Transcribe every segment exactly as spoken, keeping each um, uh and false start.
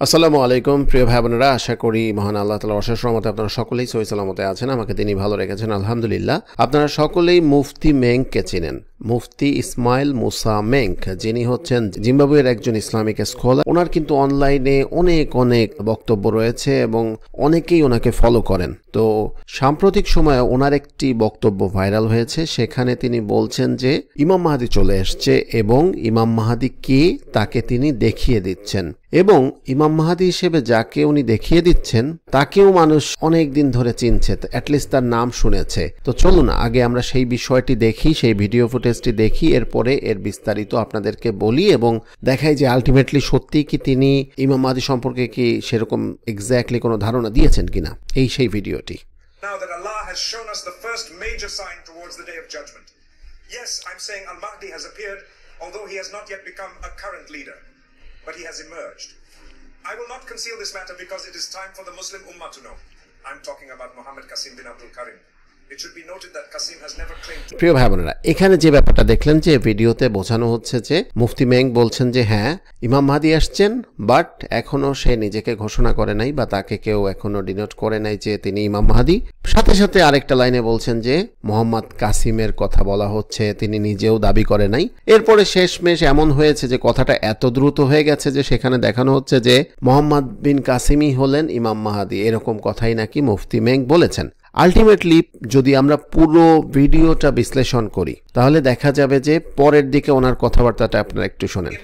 আসসালামু আলাইকুম প্রিয় ভাই বোনেরা, আশা করি মহান আল্লাহ তাআলার অশেষ রহমতে আপনারা সকলেই সহি সালামতে আছেন। আমাকে তিনি ভালো রেখেছেন, আলহামদুলিল্লাহ। আপনারা সকলেই মুফতি মেংকে চিনেন। মুফতি ইসমাইল মুসা মেংক, যিনি হচ্ছেন জিম্বাবুয়ের একজন ইসলামিক স্কলার। ওনার কিন্তু অনলাইনে অনেক অনেক বক্তব্য রয়েছে এবং অনেকেই ওনাকে ফলো করেন। তো সাম্প্রতিক সময়ে ওনার একটি বক্তব্য ভাইরাল হয়েছে। সেখানে তিনি বলছেন যে ইমাম মাহদি চলে এসছে এবং ইমাম মাহদি কে তাকে তিনি দেখিয়ে দিচ্ছেন, এবং ইমাম মাহদি হিসেবে যাকে উনি দেখিয়ে দিচ্ছেন তাকেও মানুষ অনেক দিন ধরে চিনছে, অ্যাটলিস্ট তার নাম শুনেছে। তো চলুন আগে আমরা সেই বিষয়টি দেখি, সেই ভিডিও ফুটেজটি দেখি, এরপরে এর বিস্তারিত আপনাদেরকে বলি এবং দেখাই যে আলটিমেটলি সত্যি কি তিনি ইমাম মাহদি সম্পর্কে কি সেরকম এক্স্যাক্টলি কোনো ধারণা দিয়েছেন কিনা। এই সেই ভিডিওটি। Now that Allah has shown us the first major sign towards the day of judgment. Yes, I'm saying Al-Mahdi has appeared, although he has not yet become a current leader, but he has emerged. I will not conceal this matter because it is time for the Muslim Ummah to know. I'm talking about Muhammad Qasim bin Abdul Karim. It should be noted that Qasim has never claimed to... প্রিয় ভাই বোনেরা, এখানে যে ব্যাপারটা দেখলেন যে ভিডিওতে বোঝানো হচ্ছে যে মুফতি মেং বলছেন যে হ্যাঁ ইমাম মাহদি আসছেন, বাট এখনো সে নিজেকে ঘোষণা করে নাই বা তাকে কেউ এখনো ডিনোট করে নাই যে তিনি ইমাম মাহদি। সাথে সাথে আরেকটা লাইনে বলছেন যে মোহাম্মদ কাসিমের কথা বলা হচ্ছে, তিনি নিজেও দাবি করে নাই। এরপরে শেষমেশ এমন হয়েছে যে কথাটা এত দ্রুত হয়ে গেছে যে সেখানে দেখানো হচ্ছে যে মোহাম্মদ বিন কাসিমই হলেন ইমাম মাহদি, এরকম কথাই নাকি মুফতি মেং বলেছেন। আলটিমেটলি যদি আমরা পুরো ভিডিওটা বিশ্লেষণ করি তাহলে দেখা যাবে যে পরের দিকে ওনার কথাবার্তাটা আপনারা একটু শোনেন।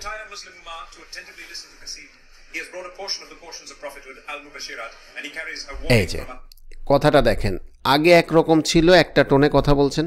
এই যে কথাটা দেখেন, আগে একরকম ছিল, একটা টোনে কথা বলছেন।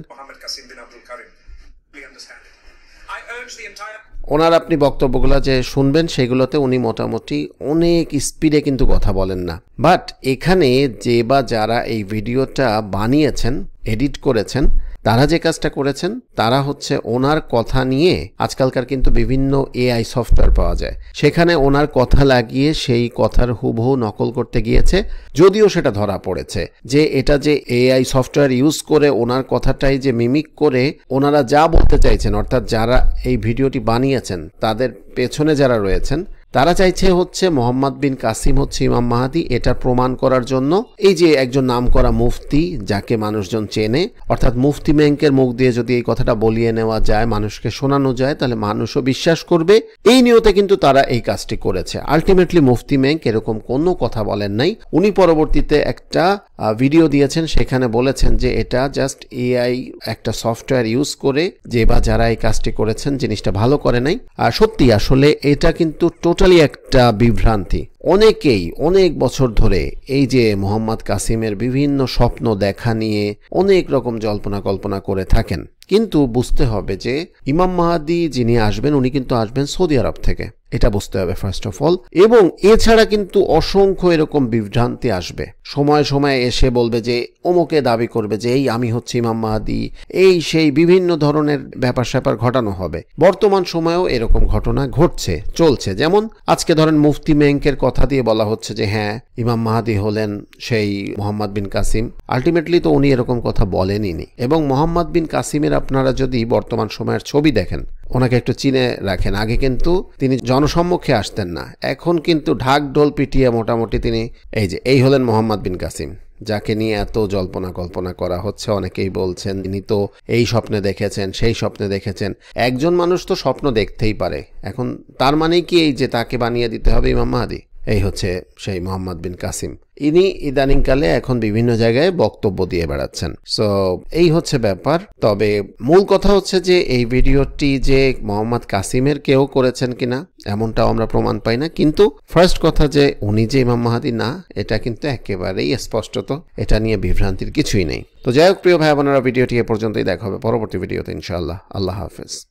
ওনার আপনি বক্তব্যগুলো যে শুনবেন সেগুলোতে উনি মোটামুটি অনেক স্পিডে কিন্তু কথা বলেন না। বাট এখানে যে বা যারা এই ভিডিওটা বানিয়েছেন, এডিট করেছেন, তারা যে কাজটা করেছেন তারা হচ্ছে ওনার কথা নিয়ে, আজকালকার কিন্তু বিভিন্ন এআই সফটওয়্যার পাওয়া যায়, সেখানে ওনার কথা লাগিয়ে সেই কথার হুবহু নকল করতে গিয়েছে। যদিও সেটা ধরা পড়েছে যে এটা যে এআই সফটওয়্যার ইউজ করে ওনার কথাটাই যে মিমিক করে ওনারা যা বলতে চাইছেন, অর্থাৎ যারা এই ভিডিওটি বানিয়েছেন তাদের পেছনে যারা রয়েছেন তারা চাইছে হচ্ছে মোহাম্মদ বিন কাসিম হচ্ছে ইমাম মাহদি। এটা প্রমাণ করার জন্য এই যে একজন নামকরা মুফতি যাকে মানুষজন চেনে, অর্থাৎ মুফতি মেংকের মুখ দিয়ে যদি এই কথাটা বলিয়ে নেওয়া যায়, মানুষকে শোনানো যায়, তাহলে মানুষও বিশ্বাস করবে। এই নিয়তে কিন্তু তারা এই কাজটি করেছে। আলটিমেটলি মুফতি মেংক এরকম কোনো কথা বলেন নাই। উনি পরবর্তীতে একটা ভিডিও দিয়েছেন, সেখানে বলেছেন যে এটা জাস্ট এআই একটা সফটওয়্যার ইউজ করে যে বা যারা এই কাজটি করেছেন জিনিসটা ভালো করে নাই। আর সত্যি আসলে এটা কিন্তু টোটালি একটা বিভ্রান্তি। অনেকেই অনেক বছর ধরে এই যে মোহাম্মদ কাসিমের বিভিন্ন স্বপ্ন দেখা নিয়ে অনেক রকম জল্পনা কল্পনা করে থাকেন, কিন্তু বুঝতে হবে যে ইমাম মাহদি যিনি আসবেন উনি কিন্তু আসবেন সৌদি আরব থেকে, এটা বুঝতে হবে ফার্স্ট অফ অল। এবং এছাড়া কিন্তু অসংখ্য এরকম বিভ্রান্তি আসবে, সময় সময় এসে বলবে যে অমুকে দাবি করবে যে এই আমি হচ্ছে ইমাম মাহদি, এই সেই বিভিন্ন ধরনের ব্যাপার স্যাপার ঘটানো হবে। বর্তমান সময়েও এরকম ঘটনা ঘটছে, চলছে। যেমন আজকে ধরেন মুফতি মেংকের কথা দিয়ে বলা হচ্ছে যে হ্যাঁ ইমাম মাহদি হলেন সেই মোহাম্মদ বিন কাসিম। আলটিমেটলি তো উনি এরকম কথা বলেনই। এবং মোহাম্মদ বিন কাসিমের আপনারা যদি বর্তমান সময়ের ছবি দেখেন, ওনাকে একটু চিনে রাখেন। আগে কিন্তু তিনি জনসম্মুখে আসতেন না, এখন কিন্তু ঢাক ঢোল পিটিয়ে মোটামুটি তিনি এই যে এই হলেন মোহাম্মদ বিন কাসিম, যাকে নিয়ে এত জল্পনা কল্পনা করা হচ্ছে। অনেকেই বলছেন তিনি তো এই স্বপ্নে দেখেছেন, সেই স্বপ্নে দেখেছেন। একজন মানুষ তো স্বপ্ন দেখতেই পারে, এখন তার মানে কি এই যে তাকে বানিয়ে দিতে হবে ইমাম মাহদি? এই হচ্ছে সেই মোহাম্মদ বিন কাসিম। ইনি ইদানিংকালে এখন বিভিন্ন জায়গায় বক্তব্য দিয়ে বেড়াচ্ছেন। সো এই হচ্ছে ব্যাপার। তবে মূল কথা হচ্ছে যে এই ভিডিওটি যে মোহাম্মদ কাসিমের কেউ করেছেন কিনা এমনটাও আমরা প্রমাণ পাই না, কিন্তু ফার্স্ট কথা যে উনি যে ইমাম মাহদি না, এটা কিন্তু একেবারেই স্পষ্টত, এটা নিয়ে বিভ্রান্তির কিছুই নেই। তো যাই হোক প্রিয় ভাই বোনেরা, ভিডিওটি এ পর্যন্তই, দেখা হবে পরবর্তী ভিডিওতে ইনশাআল্লাহ। আল্লাহ হাফেজ।